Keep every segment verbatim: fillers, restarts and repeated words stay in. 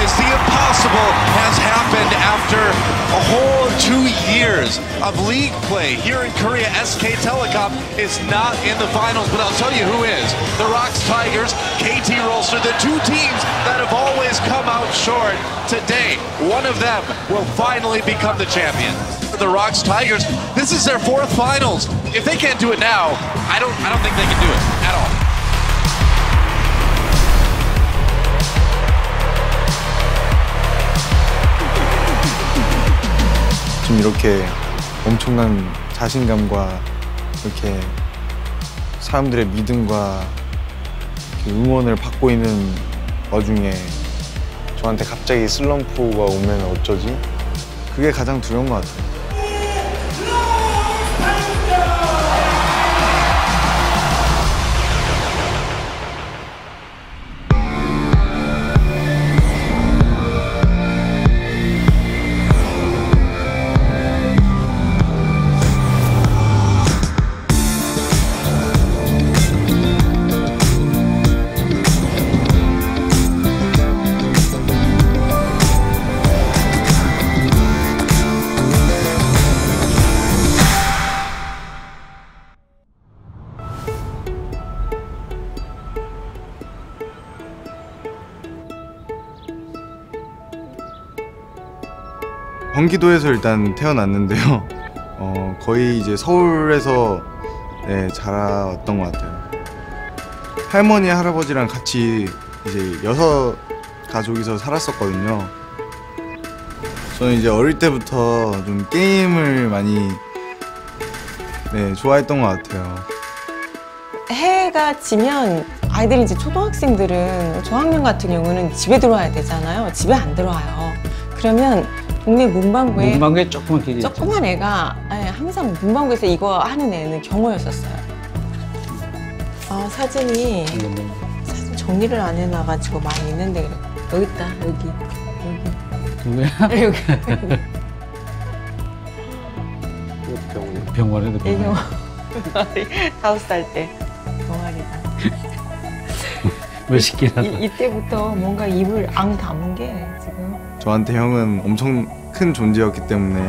Guys, the impossible has happened after a whole two years of league play here in Korea. S K Telecom is not in the finals, but I'll tell you who is. The Rocks Tigers, K T Rolster, the two teams that have always come out short. Today, one of them will finally become the champion. The Rocks Tigers, this is their fourth finals. If they can't do it now, I don't, I don't think they can do it at all. 지금 이렇게 엄청난 자신감과 이렇게 사람들의 믿음과 이렇게 응원을 받고 있는 와중에 저한테 갑자기 슬럼프가 오면 어쩌지? 그게 가장 두려운 것 같아요. 경기도에서 일단 태어났는데요. 어, 거의 이제 서울에서 네, 자라왔던 것 같아요. 할머니, 할아버지랑 같이 이제 여섯 가족이서 살았었거든요. 저는 이제 어릴 때부터 좀 게임을 많이 네, 좋아했던 것 같아요. 해가 지면 아이들이 이제 초등학생들은 저학년 같은 경우는 집에 들어와야 되잖아요. 집에 안 들어와요. 그러면 동네 문방구에 문방구에 조그만 길이 조그만 애가 네, 항상 문방구에서 이거 하는 애는 경호였었어요. 아 사진이 사진 정리를 안 해놔가지고 많이 있는데 여기 있다 여기 여기 누구야? 여기 병원 병원에도 병원. 다섯 살 때 병아리다. 몇십 개나. 이때부터 뭔가 입을 앙 담은 게 지금. 저한테 형은 엄청 큰 존재였기 때문에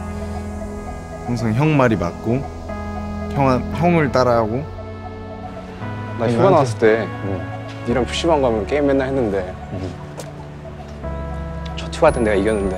항상 형 말이 맞고 형, 형을 따라하고. 나 휴가 나왔을 때 응. 니랑 피시방 가면 게임 맨날 했는데 응. 첫 휴가 때 내가 이겼는데.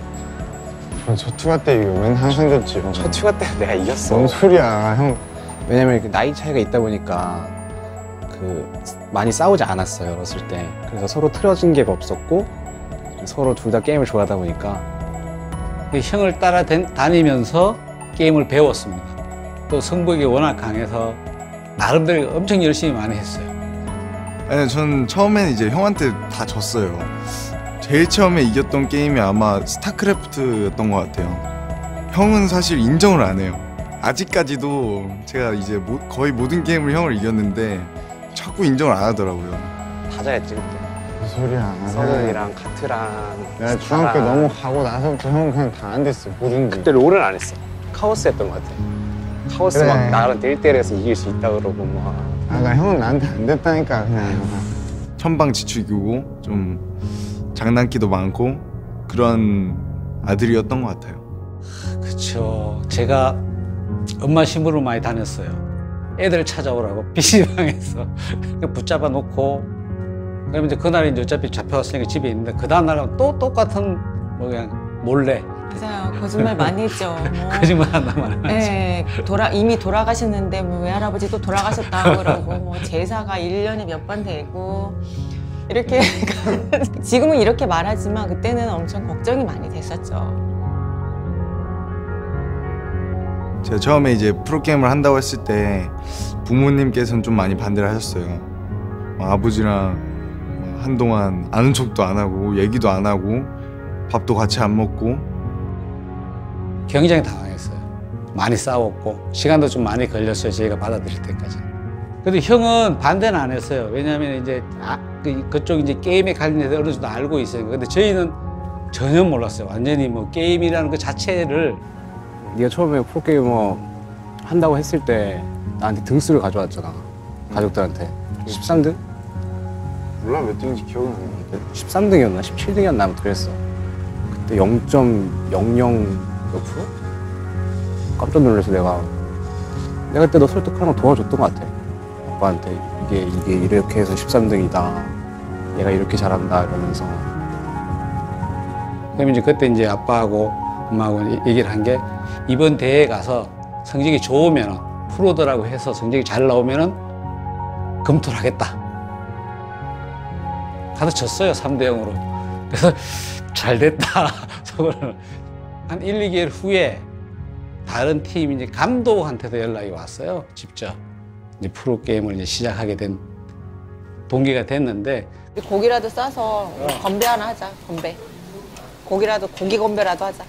첫 휴가 때 이거 맨날 항상 졌지. 첫 휴가 때 내가 이겼어. 뭔 소리야 형. 왜냐면 나이 차이가 있다 보니까 그 많이 싸우지 않았어요 어렸을 때. 그래서 서로 틀어진 게 없었고 서로 둘 다 게임을 좋아하다 보니까 형을 따라 다니면서 게임을 배웠습니다. 또 승부욕이 워낙 강해서 나름대로 엄청 열심히 많이 했어요. 아니, 전 처음엔 이제 형한테 다 졌어요. 제일 처음에 이겼던 게임이 아마 스타크래프트였던 것 같아요. 형은 사실 인정을 안 해요. 아직까지도 제가 이제 모, 거의 모든 게임을 형을 이겼는데 자꾸 인정을 안 하더라고요. 다 잘했지 그때. 무슨 소리야. 서든이랑 카트랑 내가 중학교 넘어가고 나서부터 형은 그냥 다 안 됐어. 뭐든지. 그때 롤은 안 했어. 카오스 했던 것 같아. 카오스 그래. 막 나랑 일 대 일에서 이길 수 있다 그러고 막. 아, 나 형은 나한테 안 됐다니까 그냥. 천방지축이고 좀 장난기도 많고 그런 아들이었던 것 같아요. 그쵸. 제가 엄마 심부름 많이 다녔어요. 애들 찾아오라고 피시방에서 붙잡아 놓고, 그러면 이제 그날 이제 어차피 잡혀왔으니까 집에 있는데 그 다음 날은 또 똑같은 뭐 그냥 몰래. 맞아요. 거짓말 많이 했죠. 뭐. 거짓말 한다만. 네, 돌아 이미 돌아가셨는데 뭐 외할아버지 또 돌아가셨다고 그러고 뭐 제사가 일 년에 몇 번 되고 이렇게. 지금은 이렇게 말하지만 그때는 엄청 걱정이 많이 됐었죠. 제가 처음에 이제 프로게임을 한다고 했을 때 부모님께서는 좀 많이 반대를 하셨어요. 아버지랑 한동안 아는 척도 안 하고 얘기도 안 하고 밥도 같이 안 먹고. 굉장히 당황했어요. 많이 싸웠고 시간도 좀 많이 걸렸어요. 저희가 받아들일 때까지. 그래도 형은 반대는 안 했어요. 왜냐하면 이제 아, 그, 그쪽 이제 게임에 관련해서 어느 정도 알고 있으니까. 근데 저희는 전혀 몰랐어요. 완전히 뭐 게임이라는 그 자체를. 네가 처음에 프로게이머 한다고 했을 때 나한테 등수를 가져왔잖아. 가족들한테. 십삼 등? 몰라 몇 등인지 기억이 안 나. 십삼 등이었나 십칠 등이었나 아무튼 그랬어. 그때 영 점 영영 몇 프로? 깜짝 놀라서 내가 내가 그때 너 설득하는 거 도와줬던 것 같아. 아빠한테 이게 이게 이렇게 해서 십삼 등이다. 얘가 이렇게 잘한다 이러면서. 그럼 이제 그때 이제 아빠하고 엄마하고 얘기를 한 게 이번 대회에 가서 성적이 좋으면 프로더라고 해서 성적이 잘 나오면은 검토를 하겠다. 가서 졌어요 삼 대 영으로. 그래서 잘 됐다. 저거는 한 일, 이 개월 후에 다른 팀 이제 감독한테도 연락이 왔어요. 직접 이제 프로 게임을 이제 시작하게 된 동기가 됐는데 고기라도 싸서 건배 하나 하자. 건배. 고기라도 고기 건배라도 하자.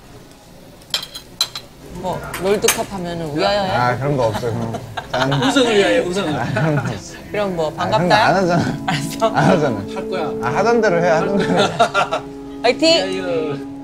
뭐 롤드컵 하면은 위하여야. 아 그런 거 없어 그런 거. 짠. 우승을 위하여 우승을. 그럼 뭐 아, 그런 거 안 반갑다. 하잖아. 알았어. 안 하잖아. 할 거야. 아 하던 대로 해 하던 대로. 화이팅.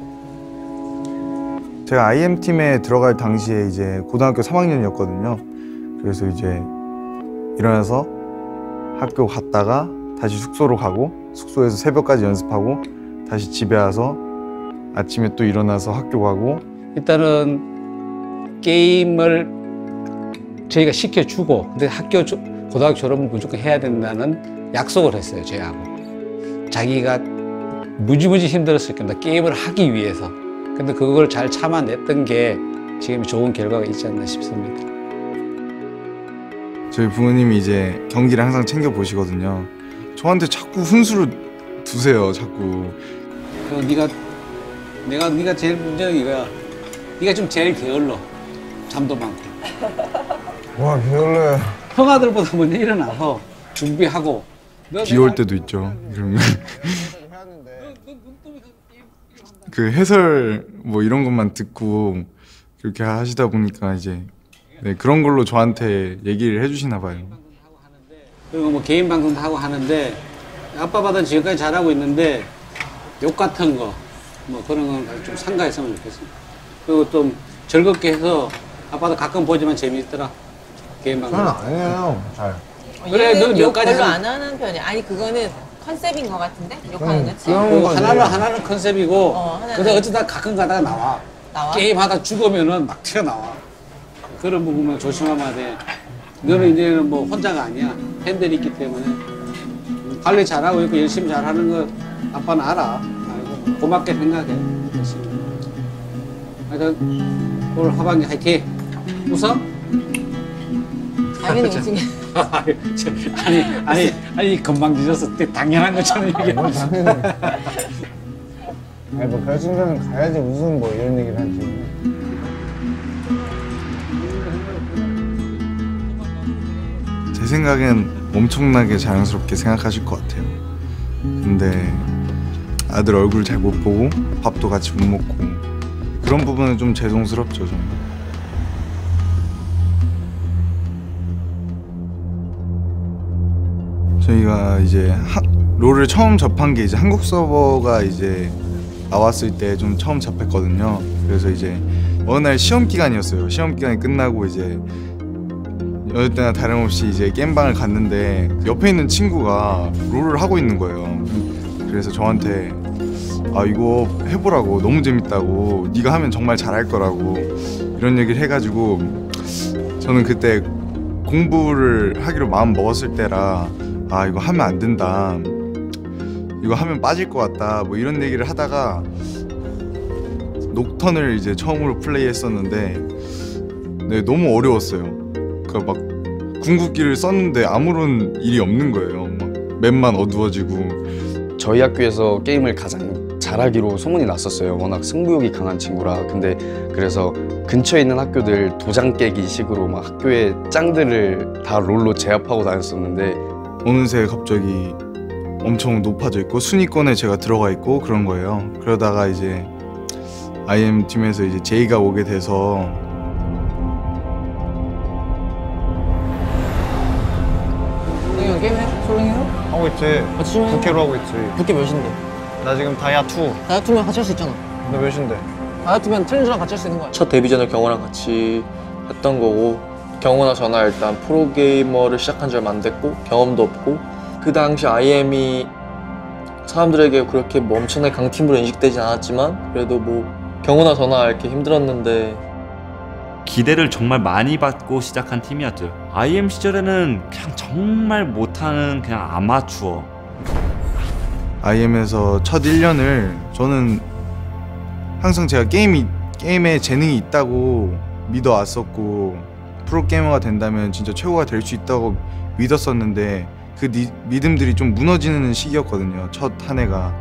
제가 아이엠 팀에 들어갈 당시에 이제 고등학교 삼 학년이었거든요. 그래서 이제 일어나서 학교 갔다가 다시 숙소로 가고 숙소에서 새벽까지 연습하고 다시 집에 와서 아침에 또 일어나서 학교 가고. 일단은 게임을 저희가 시켜주고 근데 학교 조, 고등학교 졸업은 무조건 해야 된다는 약속을 했어요. 저희하고. 자기가 무지무지 힘들었을 겁니다. 게임을 하기 위해서. 근데 그걸 잘 참아냈던 게 지금 좋은 결과가 있지 않나 싶습니다. 저희 부모님이 이제 경기를 항상 챙겨 보시거든요. 저한테 자꾸 훈수를 두세요. 자꾸. 그 네가 내가 네가 제일 문제는 이거야. 네가 좀 제일 게을러. 잠도 많고. 와 게을러야. 형아들보다 먼저 일어나서 준비하고. 비 올 때도 있죠. 그러면 그 해설 뭐 이런 것만 듣고 그렇게 하시다 보니까 이제 네, 그런 걸로 저한테 얘기를 해주시나 봐요. 그리고 뭐 개인 방송도 하고 하는데 아빠보다 지금까지 잘하고 있는데 욕 같은 거 뭐 그런 건 좀 삼가했으면 좋겠습니다. 그리고 좀 즐겁게 해서 아빠도 가끔 보지만 재미있더라. 개인 방송. 저는 안 해요 잘. 그래, 너는 몇 욕 가지 별로 한- 안 하는 편이야. 아니 그거는 컨셉인 것 같은데 욕하는 거지. 그럼- 그 거지. 하나는 하나는 컨셉이고 어, 하나는- 근데 어쩌다 가끔 가다가 나와. 나와? 게임 하다 죽으면은 막 튀어나와. 그런 부분만 조심하면 돼. 너는 이제는 뭐 혼자가 아니야. 팬들이 있기 때문에 관리 잘하고 있고 열심히 잘하는 거 아빠는 알아. 알고 고맙게 생각해. 열심히. 하여튼 올 하반기 화이팅. 웃어? 당연히 우승해. 아니 아니 아니 금방 늦어서 당연한 것처럼 얘기해. 뭐 당연히. 아니 뭐 결승전은 가야지 우승 뭐 이런 얘기를 하지. 제 생각엔 엄청나게 자연스럽게 생각하실 것 같아요. 근데 아들 얼굴 잘 못 보고 밥도 같이 못 먹고 그런 부분은 좀 죄송스럽죠. 저는. 저희가 이제 하, 롤을 처음 접한 게 이제 한국 서버가 이제 나왔을 때 좀 처음 접했거든요. 그래서 이제 어느 날 시험 기간이었어요. 시험 기간이 끝나고 이제 여느 때나 다름없이 이제 게임방을 갔는데 옆에 있는 친구가 롤을 하고 있는 거예요. 그래서 저한테 아 이거 해보라고 너무 재밌다고 네가 하면 정말 잘할 거라고 이런 얘기를 해가지고 저는 그때 공부를 하기로 마음 먹었을 때라 아 이거 하면 안 된다 이거 하면 빠질 것 같다 뭐 이런 얘기를 하다가 녹턴을 이제 처음으로 플레이했었는데 네, 너무 어려웠어요. 그러니까 막 궁극기를 썼는데 아무런 일이 없는 거예요. 막 맵만 어두워지고. 저희 학교에서 게임을 가장 잘하기로 소문이 났었어요. 워낙 승부욕이 강한 친구라. 근데 그래서 근처에 있는 학교들 도장 깨기 식으로 막 학교에 짱들을 다 롤로 제압하고 다녔었는데 어느새 갑자기 엄청 높아져 있고 순위권에 제가 들어가 있고 그런 거예요. 그러다가 이제 아이엠 팀에서 이제 제이가 오게 돼서 형 게임해? 솔랭이로? 하고 있지. 같이 좀 해. 부캐로 하고 있지. 부캐 몇인데? 나 지금 다이아 투. 다이어트면 같이 할 수 있잖아. 너 몇인데? 다이어트면 트렌즈랑 같이 할 수 있는 거야. 첫 데뷔전을 경호랑 같이 했던 거고 경호나 저나 일단 프로 게이머를 시작한 지 얼마 안 됐고 경험도 없고 그 당시 아이엠이 사람들에게 그렇게 뭐 엄청나게 강팀으로 인식되진 않았지만 그래도 뭐 경호나 저나 이렇게 힘들었는데 기대를 정말 많이 받고 시작한 팀이었죠. 아이엠 시절에는 그냥 정말 못하는 그냥 아마추어. 아이엠에서 첫 일 년을 저는 항상 제가 게임이, 게임에 재능이 있다고 믿어왔었고 프로게이머가 된다면 진짜 최고가 될 수 있다고 믿었었는데 그 니, 믿음들이 좀 무너지는 시기였거든요. 첫 한 해가.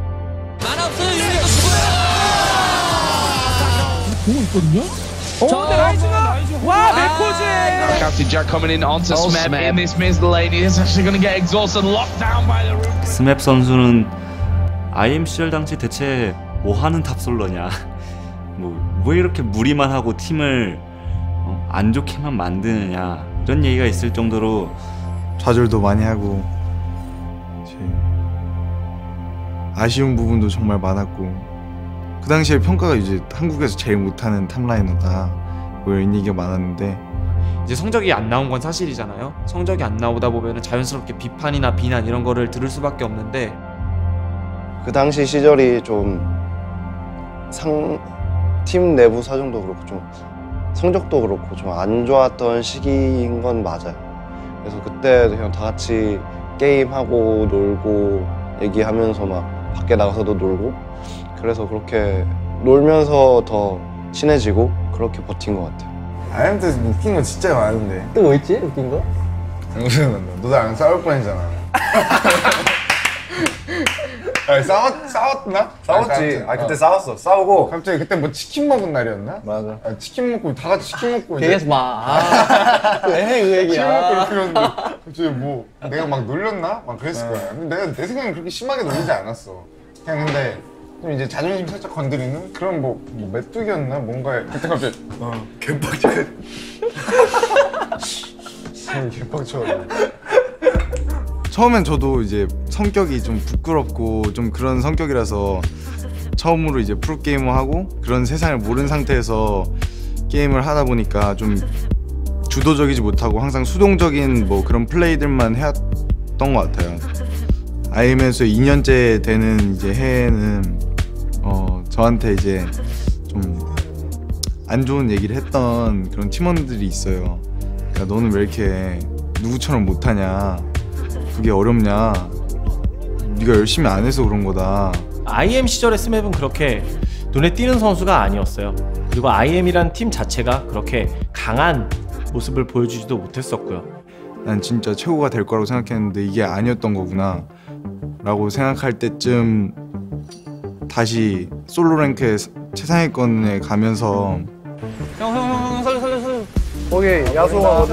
보고 있거든요? 오, 근데 라이즈가 와, 메코즈예요. Captain Jack coming in onto Smep in this mid lane. He's actually going to get exhausted, locked down by the room. 스맵 선수는 아이엠 시절 당시 대체 뭐 하는 탑솔러냐, 뭐 왜 이렇게 무리만 하고 팀을 어, 안 좋게만 만드느냐 이런 얘기가 있을 정도로 좌절도 많이 하고 아쉬운 부분도 정말 많았고 그 당시에 평가가 이제 한국에서 제일 못하는 탑라이너다 뭐 이런 얘기가 많았는데 이제 성적이 안 나온 건 사실이잖아요. 성적이 안 나오다 보면 자연스럽게 비판이나 비난 이런 거를 들을 수밖에 없는데 그 당시 시절이 좀 상 팀 내부 사정도 그렇고 좀 성적도 그렇고 좀 안 좋았던 시기인 건 맞아요. 그래서 그때 그냥 다 같이 게임하고 놀고 얘기하면서 막 밖에 나가서도 놀고 그래서 그렇게 놀면서 더 친해지고 그렇게 버틴 것 같아요. 아이엠 때 웃긴 거 진짜 많은데. 또 뭐 있지? 웃긴 거? 너 나랑 싸울 뻔했잖아. 아니, 싸웠, 싸웠나? 싸웠지. 아, 그때 어. 싸웠어. 싸우고 갑자기 그때 뭐 치킨 먹은 날이었나? 맞아. 아, 치킨 먹고 다 같이 치킨 먹고 이제 계속 막 아, 왜 그 얘기야? 치킨 먹고 이렇게 했는데 갑자기 뭐 내가 막 놀렸나? 막 그랬을 거야. 근데 내가 내 생각엔 그렇게 심하게 놀리지 않았어. 그냥 근데 좀 이제 자존심 살짝 건드리는 그런 뭐, 뭐 메뚜기였나? 뭔가에 그때 갑자기 어 개빡쳐. 개빡쳐. 처음엔 저도 이제 성격이 좀 부끄럽고 좀 그런 성격이라서 처음으로 이제 프로게이머 하고 그런 세상을 모르는 상태에서 게임을 하다 보니까 좀 주도적이지 못하고 항상 수동적인 뭐 그런 플레이들만 해왔던 것 같아요. 아이엠에서 이 년째 되는 이제 해에는 어 저한테 이제 좀 안 좋은 얘기를 했던 그런 팀원들이 있어요. 그러니까 너는 왜 이렇게 누구처럼 못하냐, 그게 어렵냐, 네가 열심히 안 해서 그런 거다. 아이엠 시절의 스맵은 그렇게 눈에 띄는 선수가 아니었어요. 그리고 아이엠이란 팀 자체가 그렇게 강한 모습을 보여주지도 못했었고요. 난 진짜 최고가 될 거라고 생각했는데 이게 아니었던 거구나 라고 생각할 때쯤 다시 솔로 랭크의 최상위권에 가면서 형, 형, 형, 형, 살려, 살려, 살려. 거기 야소하거든?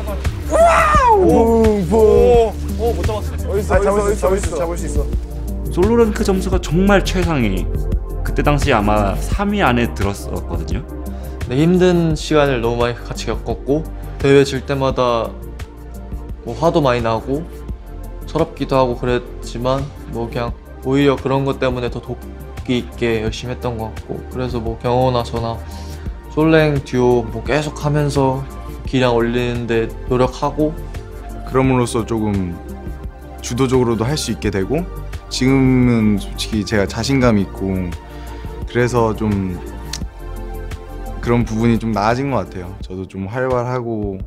오, 오, 오, 못 잡았어. 어디 있어? 잡을 수 있어. 잡을 수 있어. 잡을 수 있어. 솔로 랭크 점수가 정말 최상위. 그때 당시 아마 삼 위 안에 들었었거든요. 네, 힘든 시간을 너무 많이 같이 겪었고 대회 질 때마다 뭐 화도 많이 나고 서럽기도 하고 그랬지만 뭐 그냥 오히려 그런 것 때문에 더 도끼 있게 열심히 했던 것 같고 그래서 뭐 경호나 저나 솔랭 듀오 뭐 계속 하면서 기량 올리는데 노력하고 그럼으로써 조금 주도적으로도 할 수 있게 되고 지금은 솔직히 제가 자신감이 있고 그래서 좀 그런 부분이 좀 나아진 것 같아요. 저도 좀 활발하고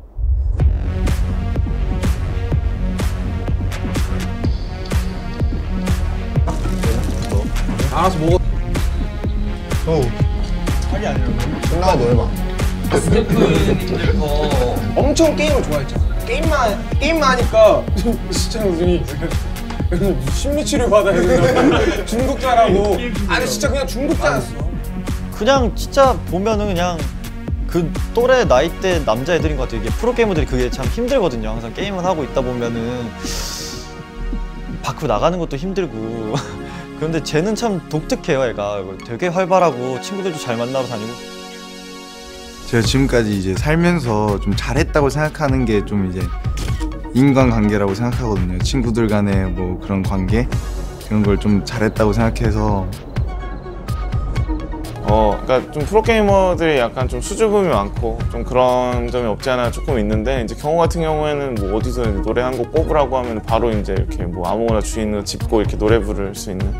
알아서 먹어. 어. 하기 아니라고. 끝나고 놀봐. 스태프님들 더 엄청 게임을 좋아했잖아. 게임만 게임만 하니까 진짜 무슨 심리치료 받아야 된다. 중독자라고. 아니 진짜 그냥 중독자였어. 그냥 진짜 보면은 그냥 그 또래 나이대 남자애들인 것 같아요. 이게 프로게이머들이 그게 참 힘들거든요. 항상 게임을 하고 있다 보면은 밖으로 나가는 것도 힘들고 그런데 쟤는 참 독특해요. 애가 되게 활발하고 친구들도 잘 만나러 다니고 제가 지금까지 이제 살면서 좀 잘했다고 생각하는 게 좀 이제 인간관계라고 생각하거든요. 친구들 간의 뭐 그런 관계 그런 걸 좀 잘했다고 생각해서 어, 그러니까 좀 프로게이머들이 약간 좀 수줍음이 많고 좀 그런 점이 없지 않아 조금 있는데 이제 경호 같은 경우에는 뭐 어디서 노래 한 곡 꼽으라고 하면 바로 이제 이렇게 뭐 아무거나 주위 있는 거 짚고 이렇게 노래 부를 수 있는.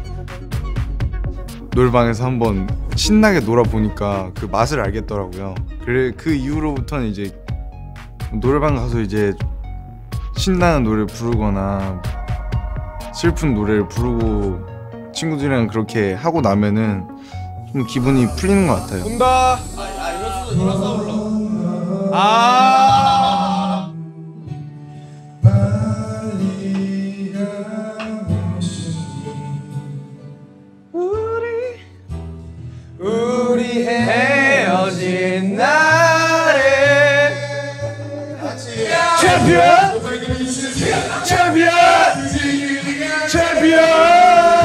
노래방에서 한번 신나게 놀아보니까 그 맛을 알겠더라고요. 그래 그 이후로부터는 이제 노래방 가서 이제 신나는 노래 부르거나 슬픈 노래를 부르고 친구들이랑 그렇게 하고 나면은 좀 기분이 풀리는 것 같아요. 온다. 아. 우리 우리 헤어진 날에 챔피언 챔피언 챔피언.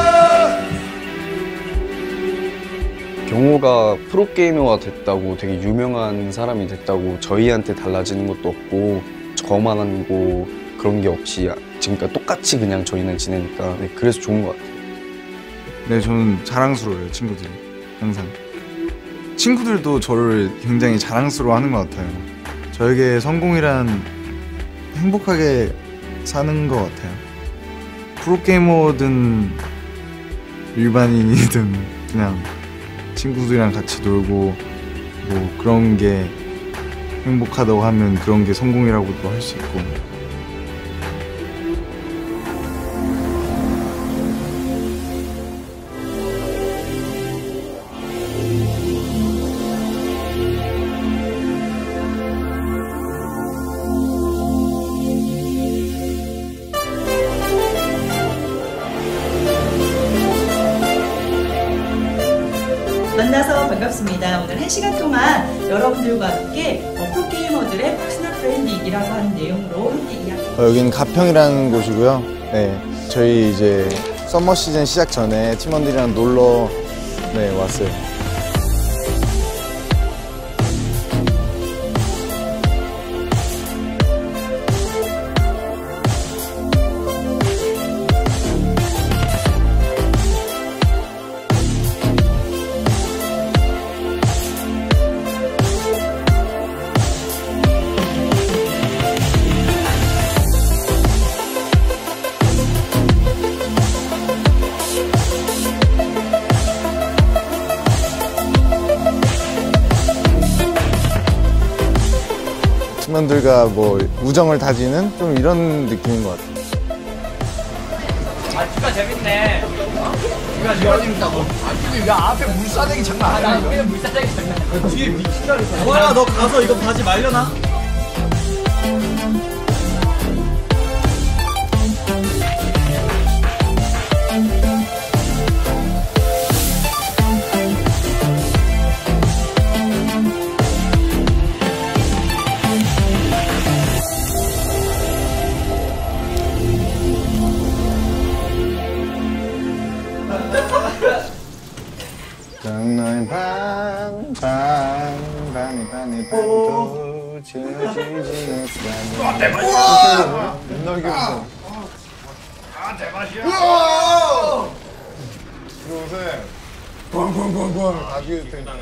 경호가 프로게이머가 됐다고 되게 유명한 사람이 됐다고 저희한테 달라지는 것도 없고 저만 하고 그런 게 없이 지금까지 똑같이 그냥 저희는 지내니까 네, 그래서 좋은 것 같아요. 네, 저는 자랑스러워요, 친구들이. 항상. 친구들도 저를 굉장히 자랑스러워하는 것 같아요. 저에게 성공이란 행복하게 사는 것 같아요. 프로게이머든 일반인이든 그냥 친구들이랑 같이 놀고 뭐 그런 게 행복하다고 하면 그런 게 성공이라고도 할 수 있고. 만나서 반갑습니다. 오늘 한 시간 동안 여러분들과 함께 프로게이머들의 퍼스널 브랜딩이라고 하는 내용으로 함께 이야기. 어, 여기는 가평이라는 곳이고요. 네, 저희 이제 썸머 시즌 시작 전에 팀원들이랑 놀러 네, 왔어요. 팀원들과 뭐 우정을 다지는 좀 이런 느낌인 것 같아요. 아, 뷰가 재밌네. 뷰가 재밌다고. 아, 근데 야 앞에 물사대기 장난 아니야. 여기는 물사대기 장난 아니야. 뒤에 미친다 그랬어. 뭐야, 너 가서 이거 바지 말려놔. 장난 반반반반반도 지지지 와 대박이야! 옛날 기억. 아 대박이야! 들어오세요. 꽝꽝꽝꽝 아주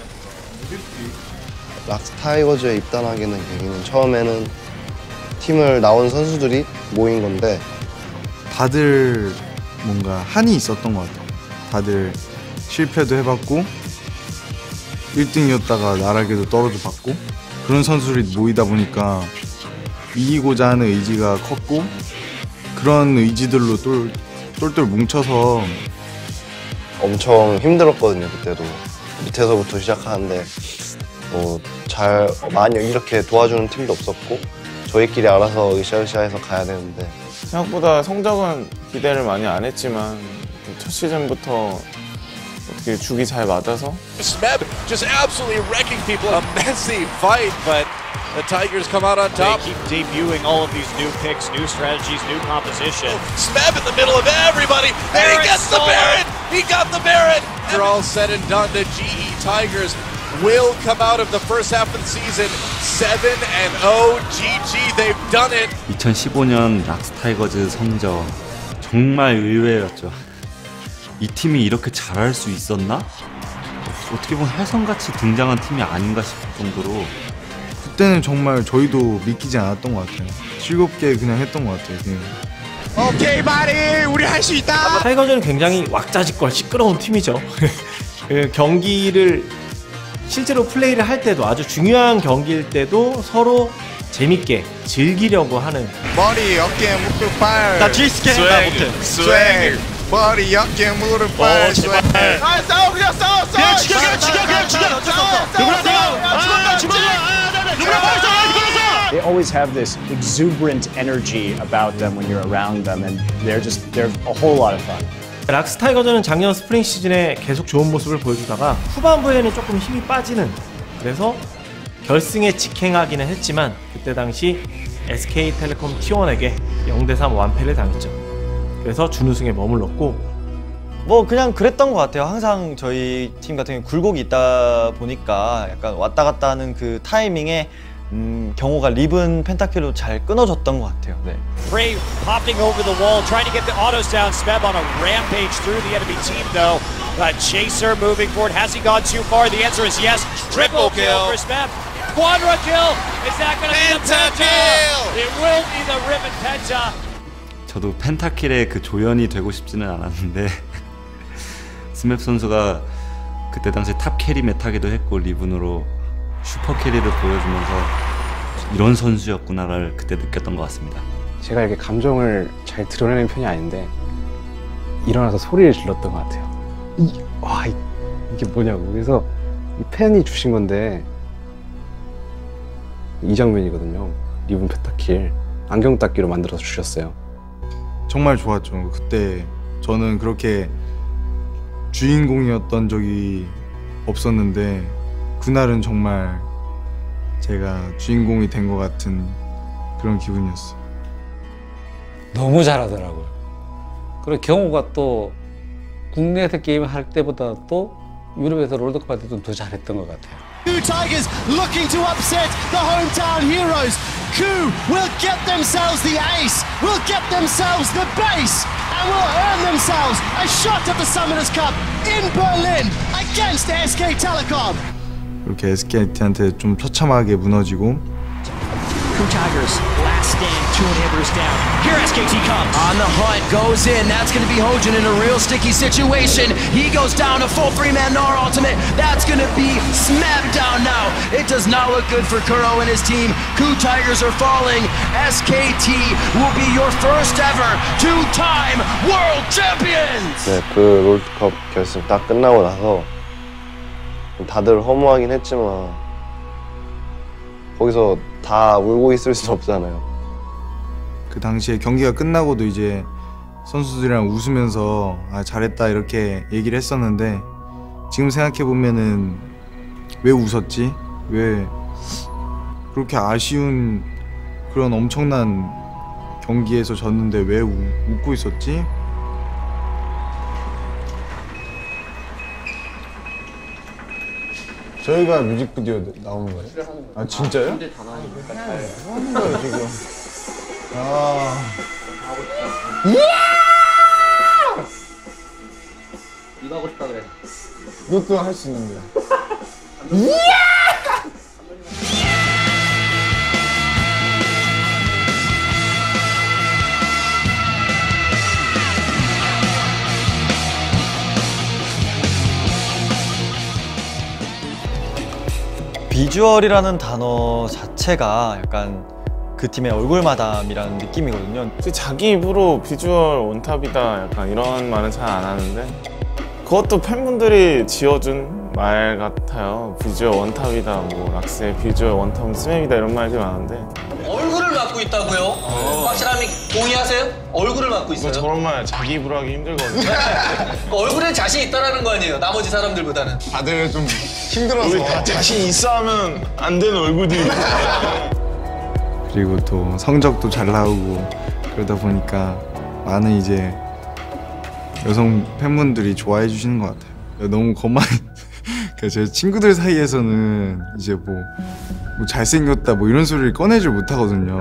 락스타이거즈에 입단하게 된 계기는 처음에는 팀을 나온 선수들이 모인 건데 다들 뭔가 한이 있었던 것 같아요. 다들 실패도 해봤고 일 등이었다가 나락에도 떨어져 봤고 그런 선수들이 모이다 보니까 이기고자 하는 의지가 컸고 그런 의지들로 똘, 똘똘 뭉쳐서 엄청 힘들었거든요. 그때도 밑에서부터 시작하는데 뭐 잘 많이 이렇게 도와주는 팀도 없었고 저희끼리 알아서 으쌰으쌰해서 가야 되는데 생각보다 성적은 기대를 많이 안 했지만 첫 시즌부터 어떻게 죽이 잘 맞아서 Smeb just absolutely wrecking people. A messy fight, but the Tigers come out on top. They keep debuting all of these new picks, new strategies, new composition. Smeb in the middle of everybody, and he gets the Baron! He got the Baron! After all said and done, the G E Tigers will come out of the first half of the season seven and oh. G G, they've done it. 이천십오 년 락스타이거즈 성적 정말 의외였죠. 이 팀이 이렇게 잘할 수 있었나? 어떻게 보면 혜성같이 등장한 팀이 아닌가 싶을 정도로 그때는 정말 저희도 믿기지 않았던 것 같아요. 즐겁게 그냥 했던 것 같아요. 그냥. 오케이 바리 우리 할 수 있다. 타이거즈는 굉장히 왁자지껄 시끄러운 팀이죠. 그 경기를 실제로 플레이를 할 때도 아주 중요한 경기일 때도 서로 재밌게 즐기려고 하는 머리 어깨 무릎 발. 나 G스캔 나 못해. 스웩. 머리 어깨 무릎 발. 스웩. 아 싸워 그냥 싸워 싸워. 그냥 죽여 그냥 죽여 그냥 죽여. 누구나 싸워. 누구나 죽어. 누구나 벌써 They always have this exuberant energy about them when you're around them, and they're just they're a whole lot of fun. 락스 타이거즈는 작년 스프링 시즌에 계속 좋은 모습을 보여주다가 후반부에는 조금 힘이 빠지는, 그래서 결승에 직행하기는 했지만 그때 당시 에스케이텔레콤 티 원에게 영 대 삼 완패를 당했죠. 그래서 준우승에 머물렀고 뭐 그냥 그랬던 것 같아요. 항상 저희 팀 같은 경우 굴곡이 있다 보니까 약간 왔다 갔다 하는 그 타이밍에 음, 경호가 리븐 펜타킬로 잘 끊어졌던 것 같아요. 네. Frey hopping over the wall, trying to get the autos down. Smeb on a rampage through the enemy team, though. Uh, Chaser moving forward. Has he gone too far? The answer is yes. Triple kill for Smeb. Quadra kill. Is that going to be the penta? It will be the Ribbon Penta. 저도 펜타킬의 그 조연이 되고 싶지는 않았는데 스맵 선수가 그때 당시 탑 캐리 메타기도 했고 리븐으로 슈퍼 캐리를 보여주면서 이런 선수였구나를 그때 느꼈던 것 같습니다. 제가 이렇게 감정을 잘 드러내는 편이 아닌데 일어나서 소리를 질렀던 것 같아요. 이, 와 이, 이게 뭐냐고. 그래서 이 팬이 주신 건데 이 장면이거든요. 리븐 펜타킬 안경 닦기로 만들어서 주셨어요. 정말 좋았죠. 그때 저는 그렇게 주인공이었던 적이 없었는데 그날은 정말 제가 주인공이 된 것 같은 그런 기분이었어요. 너무 잘하더라고요. 그리고 경호가 또 국내에서 게임을 할 때보다 또 유럽에서 롤드컵 할 때도 더 잘했던 것 같아요. Two Tigers looking to upset the hometown heroes. Coup will get themselves the ace, will get themselves the base, and will earn themselves a shot at the Summoners Cup in Berlin against S K Telecom. 이렇게 에스케이티한테 좀 처참하게 무너지고 Coup Tigers last stand, two inhibitors down. Here S K T comes. On the hunt, goes in. That's going to be Hojin in a real sticky situation. He goes down a full three-man Gnar ultimate. That's going to be Smeb down now. It does not look good for Kuro and his team. Coup Tigers are falling. S K T will be your first ever two-time world champions. 네, 그 롤드컵 결승 딱 끝나고 나서 다들 허무하긴 했지만 거기서 다 울고 있을 수 없잖아요. 그 당시에 경기가 끝나고도 이제 선수들이랑 웃으면서 아 잘했다 이렇게 얘기를 했었는데 지금 생각해보면은 왜 웃었지? 왜 그렇게 아쉬운 그런 엄청난 경기에서 졌는데 왜 우, 웃고 있었지? 저희가 뮤직비디오 나오는 거예요? 아 진짜요? 현재 단원이 몇 가지 네, 뭐 하는 거예요 지금? 아... 이거 하고 싶다 그래. 이것도 할 수 있는데. 비주얼이라는 단어 자체가 약간 그 팀의 얼굴마담이라는 느낌이거든요. 자기 입으로 비주얼 원탑이다 약간 이런 말은 잘 안 하는데 그것도 팬분들이 지어준 말 같아요. 비주얼 원탑이다, 뭐 락스의 비주얼 원탑은 스맵이다 이런 말들이 많은데 얼굴을 맡고 있다고요? 어. 확실함이 동의하세요? 얼굴을 맡고 있어요? 저런 말 자기 입으로 하기 힘들거든요. 얼굴에 자신 있다라는 거 아니에요? 나머지 사람들보다는. 다들 좀 힘들어서. 우리 다 자신 있어 하면 안 되는 얼굴들이 그리고 또 성적도 잘 나오고 그러다 보니까 많은 이제 여성 팬분들이 좋아해 주시는 것 같아요. 너무 거만 그러니까 제 친구들 사이에서는 이제 뭐, 뭐 잘생겼다 뭐 이런 소리를 꺼내질 못하거든요.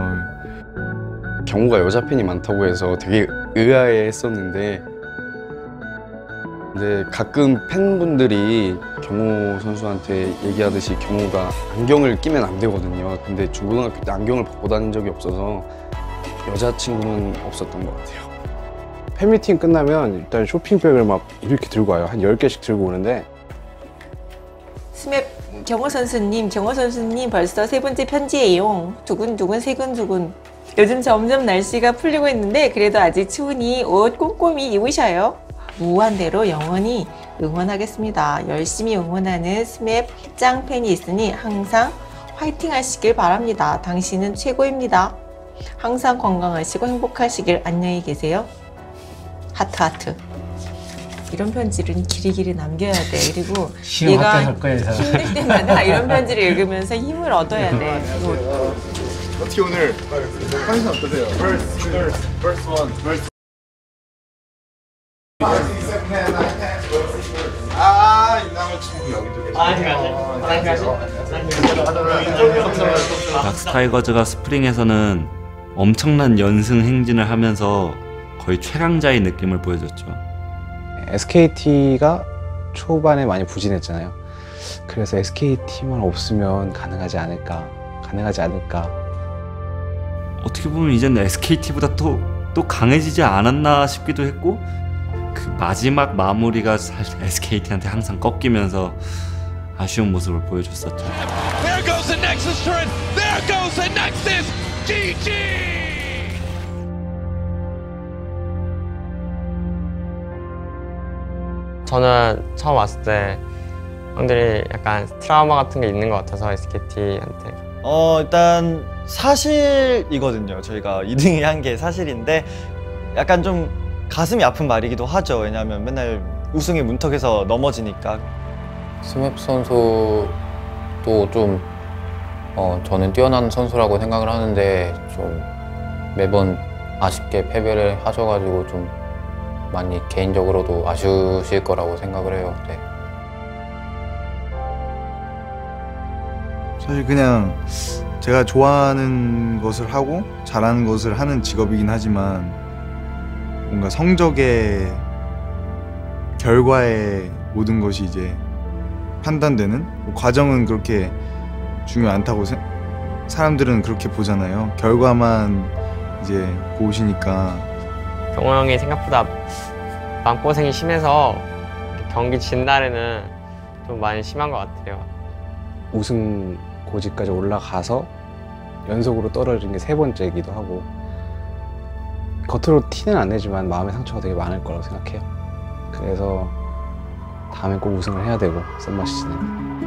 경호가 여자 팬이 많다고 해서 되게 의아해 했었는데 근데 가끔 팬분들이 경호 선수한테 얘기하듯이 경호가 안경을 끼면 안 되거든요. 근데 중고등학교 때 안경을 벗고 다닌 적이 없어서 여자친구는 없었던 것 같아요. 팬미팅 끝나면 일단 쇼핑백을 막 이렇게 들고 와요. 한 열 개씩 들고 오는데 스맵 경호 선수님, 경호 선수님 벌써 세 번째 편지예요. 두근두근 세근두근. 요즘 점점 날씨가 풀리고 있는데 그래도 아직 추우니 옷 꼼꼼히 입으셔요. 무한대로 영원히 응원하겠습니다. 열심히 응원하는 스맵 짱팬이 있으니 항상 화이팅 하시길 바랍니다. 당신은 최고입니다. 항상 건강하시고 행복하시길. 안녕히 계세요. 하트 하트. 이런 편지를 길이길이 남겨야 돼. 그리고 얘가 힘들 때마다 이런 편지를 읽으면서 힘을 얻어야 돼. 어떻게 오늘 컨디션 어떠세요? First, first, first one, first. 아, 이남을 친구 여기저기. 아, 락스타이거즈가 스프링에서는 엄청난 연승 행진을 하면서 거의 최강자의 느낌을 보여줬죠. 에스케이티가 초반에 많이 부진했잖아요. 그래서 에스케이티만 없으면 가능하지 않을까, 가능하지 않을까. 어떻게 보면 이제는 에스케이티보다 또, 또 강해지지 않았나 싶기도 했고 그 마지막 마무리가 사실 에스케이티한테 항상 꺾이면서 아쉬운 모습을 보여줬었죠. There goes the Nexus turret. There goes the Nexus. 지지. 저는 처음 왔을 때 형들이 약간 트라우마 같은 게 있는 것 같아서 에스케이티한테. 어 일단 사실이거든요. 저희가 이 등이 한 게 사실인데 약간 좀 가슴이 아픈 말이기도 하죠. 왜냐하면 맨날 우승의 문턱에서 넘어지니까. 스맵 선수도 좀 어, 저는 뛰어난 선수라고 생각을 하는데 좀 매번 아쉽게 패배를 하셔가지고 좀 많이 개인적으로도 아쉬우실 거라고 생각을 해요. 네. 사실 그냥 제가 좋아하는 것을 하고 잘하는 것을 하는 직업이긴 하지만 뭔가 성적의 결과에 모든 것이 이제 판단되는 과정은 그렇게 중요 않다고 세, 사람들은 그렇게 보잖아요. 결과만 이제 보시니까. 경호 형이 생각보다 마음고생이 심해서 경기 진 날에는 좀 많이 심한 것 같아요. 우승 고지까지 올라가서 연속으로 떨어진 게 세 번째이기도 하고 겉으로 티는 안 내지만 마음의 상처가 되게 많을 거라고 생각해요. 그래서 다음엔 꼭 우승을 해야 되고 썸머 시즌에.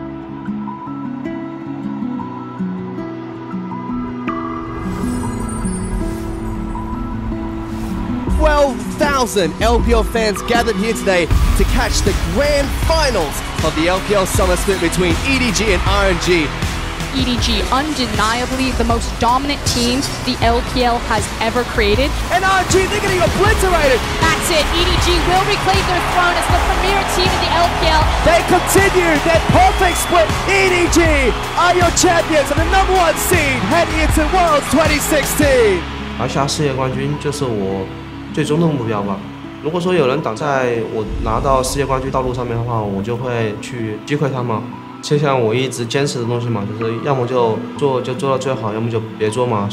twelve thousand L P L fans gathered here today to catch the grand finals of the L P L Summer Split between E D G and R N G. E D G, undeniably the most dominant team the L P L has ever created. And R N G, they're getting obliterated! That's it, E D G will reclaim their throne as the premier team in the L P L. They continue their perfect split. E D G are your champions and the number one seed heading into Worlds twenty sixteen. 拿下世界冠军就是我最终的目标吧。如果说有人挡在我拿到世界冠军道路上面的话，我就会去击溃他们。就像我一直坚持的东西嘛，就是要么就做就做到最好，要么就别做嘛。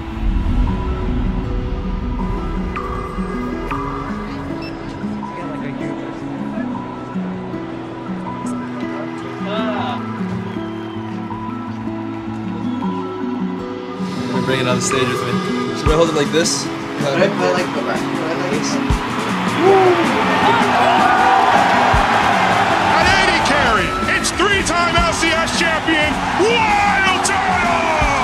Bring it on stage with me. Should I hold it like this? I like the back. I like this. An eighty carry. It's three-time L C S champion, Wild Turtle!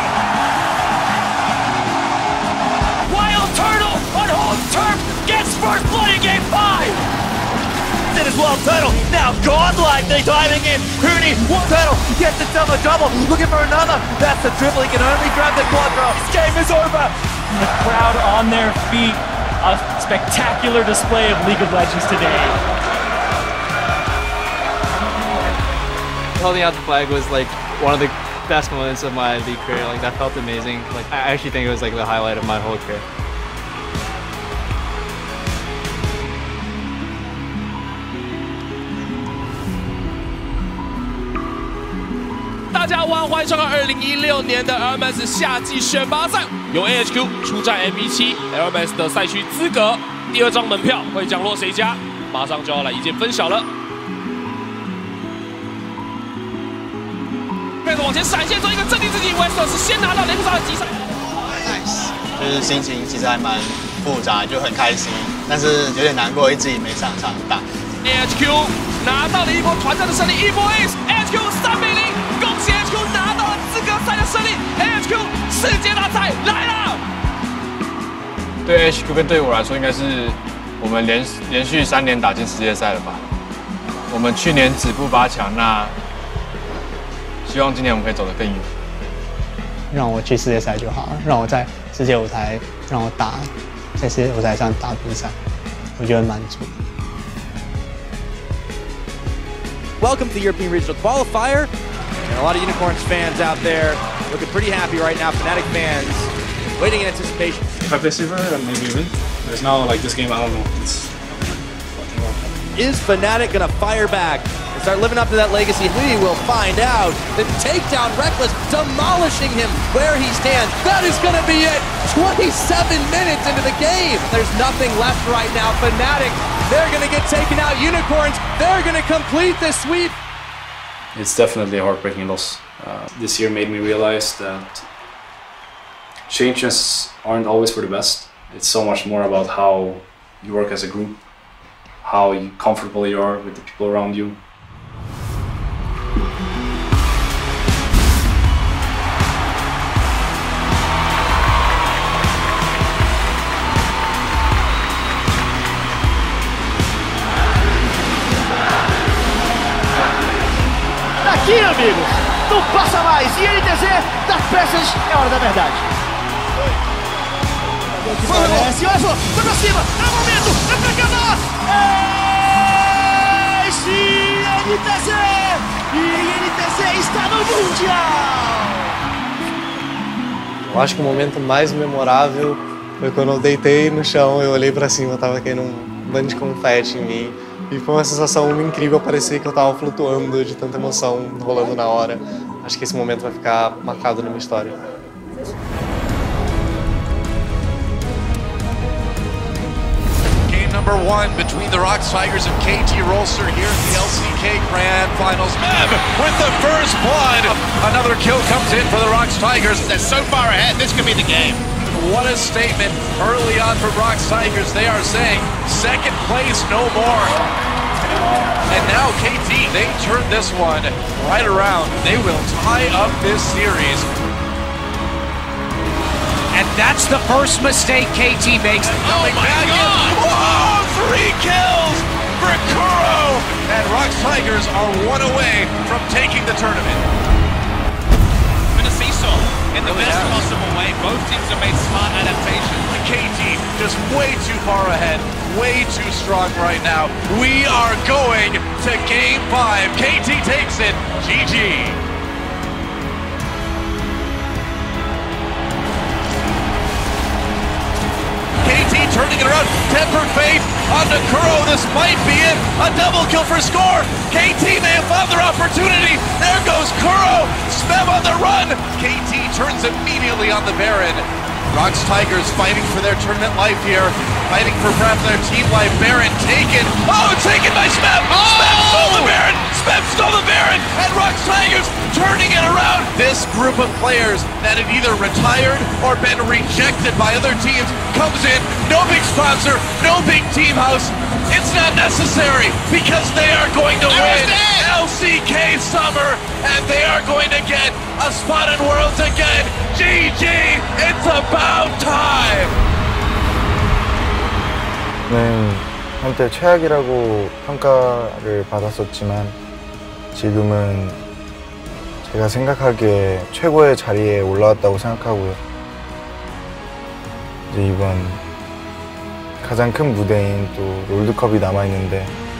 Wild Turtle on home turf gets first blood in game five! It is Wild Turtle now godlike. They're diving in. Rooney, Wild Turtle gets a double double. Looking for another. That's the dribble. He can only grab the quadro. This game is over. The crowd on their feet. A spectacular display of League of Legends today. Holding out the flag was like one of the best moments of my league career. Like that felt amazing. Like I actually think it was like the highlight of my whole career. 家晚欢收看二零一六年的 L M S 夏季选拔赛，由 A H Q 出战 M V 七 L M S 的赛区资格。第二张门票会降落谁家？马上就要来一键分晓了。开始往前闪现，做一个镇定自己 ，Wester 是先拿到雷布萨的击杀。 Nice， 就是心情其实还蛮复杂，就很开心，但是有点难过，一直也没上场打。 A H Q 拿到了一波团战的胜利，一波 Ace，A H Q 三比零，恭喜 A H Q 拿到了资格赛的胜利 ，A H Q 世界大赛来了。 对 A H Q 跟对我来说，应该是我们连连续三年打进世界赛了吧？我们去年止步八强，那希望今年我们可以走得更远。 让我去世界赛就好了，让我在世界舞台，让我打在世界舞台上打比赛，我觉得满足。 Welcome to the European Regional Qualifier, and a lot of Unicorns fans out there looking pretty happy right now. Fnatic fans waiting in anticipation. If I play Silver, then maybe win. There's now like this game, I don't know. It's Is Fnatic gonna fire back and start living up to that legacy? We will find out. The takedown, Reckless demolishing him where he stands. That is gonna be it. twenty-seven minutes into the game. There's nothing left right now. Fnatic, they're gonna get taken out. Unicorns, they're gonna complete the sweep. it's definitely a heartbreaking loss. Uh, this year made me realize that changes aren't always for the best. It's so much more about how you work as a group, how you, comfortable you are with the people around you. Daqui, amigos, não passa mais. E N T Z das peças, é hora da verdade. Foi o Messi, olha só, foi pra cima, é o momento, é pra acabar! É sim, N T Z! E N T Z está no Mundial! Eu acho que o momento mais memorável foi quando eu deitei no chão, eu olhei pra cima, tava caindo um bando de confete em mim. E foi uma sensação incrível, parecia que eu tava flutuando de tanta emoção rolando na hora. Acho que esse momento vai ficar marcado na minha história. Number one between the Rox Tigers and K T Rolster here in the L C K Grand Finals. Meb with the first blood. Another kill comes in for the Rox Tigers. They're so far ahead, this could be the game. What a statement early on for Rox Tigers. They are saying second place, no more. And now K T, they turn this one right around. They will tie up this series. And that's the first mistake K T makes. Oh my god! Whoa! Three kills for Kuro! And Rox Tigers are one away from taking the tournament. In a seesaw, in the best possible way, both teams have made smart adaptations. K T just way too far ahead, way too strong right now. We are going to game five. K T takes it. G G. K T turning it around, Tempered Fate onto Kuro, this might be it, a double kill for score, K T may have found their opportunity, there goes Kuro, Smeb on the run, K T turns immediately on the Baron. Rox Tigers fighting for their tournament life here, fighting for perhaps their team life. Baron taken, oh, taken by Smeb! Oh! Smeb stole the Baron! Smeb stole the Baron! And Rox Tigers turning it around! This group of players that had either retired or been rejected by other teams comes in, no big sponsor, no big team house. It's not necessary because they are going to win L C K Summer and they are going to get a spot in Worlds again. G G! It's about time! 는 한때 최악이라고 평가를 받았었지만 지금은 제가 생각하기에 최고의 자리에 올라왔다고 생각하고요. 이제 이번 가장 큰 무대인 또 롤드컵이 남아있는데